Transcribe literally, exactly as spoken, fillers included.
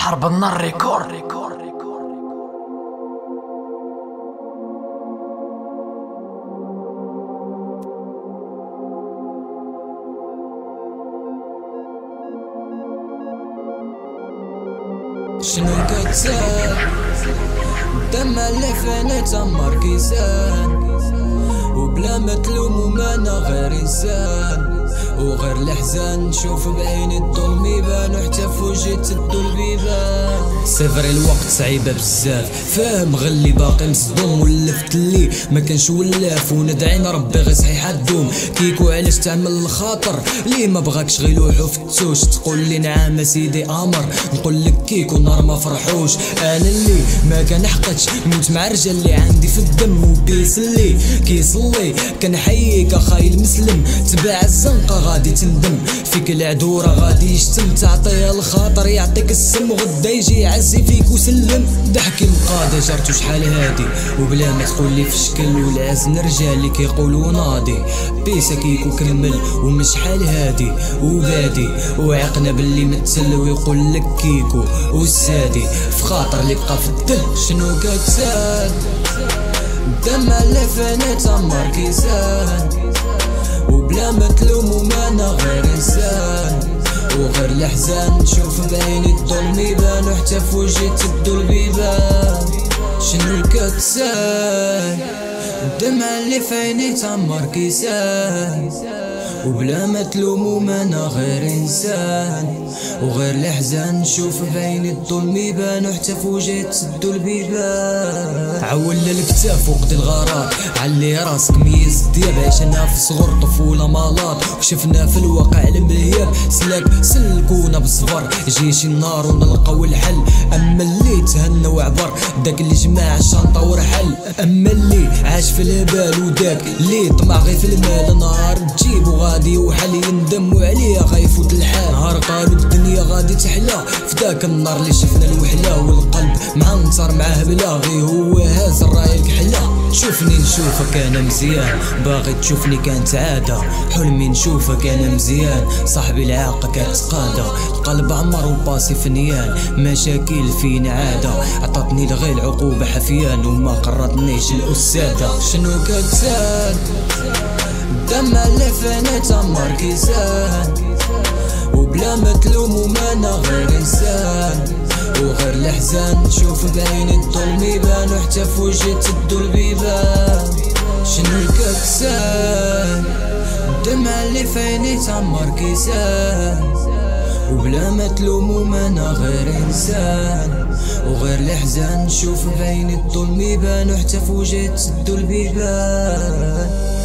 حرب النار ريكورد. شنو كتسال دم اللي فيني تمر كيسان، وبلا ما تلوم ومانا غير انسان، وغير الحزان نشوف بعيني الظلم يبان، وحتى فوجي تسدو البيبان. صفر الوقت صعيبه بزاف، فاهم غلي باقي مصدوم، ولفت لي ما كانش ولاف، وندعي ربي غير صحيح الدوم. كيكو علاش تعمل الخاطر ليه ما بغاكش غير لوحو فتوش، تقول لي نعم سيدي امر، نقول لك كيكو نار ما فرحوش. انا اللي ما كنحقدش نموت مع الرجال اللي عندي في الدم، وبيس اللي كيصلي كنحييك اخاي المسلم. تبع الزنقه غادي تندم، فيك العدوره غادي يشتم، تعطيه الخاطر يعطيك السم، وغدا يجي يعزي فيك وسلم. ضحكي مقاده جرتو شحال هادي، وبلا ما تقول لي في شكل، والعزن رجال اللي كيقولوا ناضي. بيسا كيكو كمل ومش حال هادي وبادي، وعقنا باللي مثل ويقول لك كيكو والسادي، في خاطر اللي بقى في الدل. شنو كتسال الدم اللي فيني تمر كيسان، وبلا ما تلوم ومانا غير انسان، وغير الحزان نشوف بعيني الظلم يبان، وحتى فوجي تسدو البيبان. شنو كتسال الدمع اللي فيني تمر كيسان، وبلا ما تلوم ومانا غير انسان، وغير الحزان نشوف بعيني الظلم يبان، وحتى فوجي تسدو البيبان. عول الكتاف وقت الغرار، علي راسك ميز دياب، عيشنا في صغر طفوله مالات، وشفنا في الواقع الملياب. سلاك سلكونا بالصبر، جيش النار ونلقاو الحل. اما اللي تهنى وعبر داك اللي جمع الشنطه ورحل، اما اللي عاش في الهبال وداك اللي طمع غير في المال، نهار تجيبو غادي وحل يندم وعليه غيفوت الحال. نهار قالوا الدنيا غادي تحلى، فداك النار اللي شفنا الوحله، والقلب معنصر معاه بلا غي هو هاز الرايه الكحله. تشوفني نشوفك انا مزيان، باغي تشوفني كانت عاده، حلمي نشوفك انا مزيان، صاحبي العاقه كتقاده، القلب عمر وباسي فنيان، مشاكل فينا عاده، عطاتني الغي العقوبه حفيان، وما قررتنيش الاستاذه. شنو كتسال الدم اللي فيني تمر كيسان، وبلا ما تلوم ومانا غير انسان، وغير الحزان نشوف بعيني الظلم يبان، وحتى فوجي تسدو البيبان. شنو كتسال الدمع اللي فيني تمر كيسان، وبلا ما تلوم ومانا غير انسان، وغير الحزان نشوف بعيني الظلم يبان، وحتى فوجي تسدو البيبان.